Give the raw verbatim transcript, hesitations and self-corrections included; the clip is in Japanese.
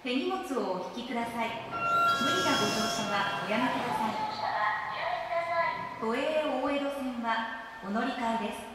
手荷物をお引きください。無理なご乗車はおやめください。都営大江戸線はお乗り換えです。